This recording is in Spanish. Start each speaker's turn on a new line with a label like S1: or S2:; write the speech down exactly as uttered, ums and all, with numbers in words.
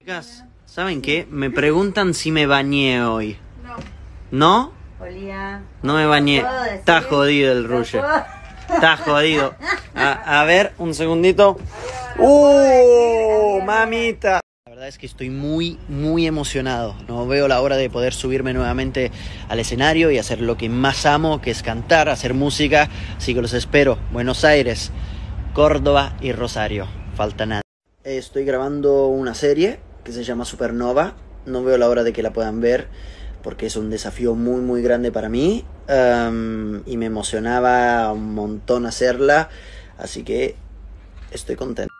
S1: Chicas, ¿saben qué? Me preguntan si me bañé hoy.
S2: No.
S1: ¿No?
S3: Olía.
S1: No me bañé.
S3: ¿Puedo decir?
S1: Está jodido el Ruge. Está jodido. A, a ver, un segundito. ¡Uh! Mamita. La verdad es que estoy muy, muy emocionado. No veo la hora de poder subirme nuevamente al escenario y hacer lo que más amo, que es cantar, hacer música. Así que los espero. Buenos Aires, Córdoba y Rosario. Falta nada. Estoy grabando una serie que se llama Supernova. No veo la hora de que la puedan ver porque es un desafío muy muy grande para mí, um, y me emocionaba un montón hacerla, así que estoy contento.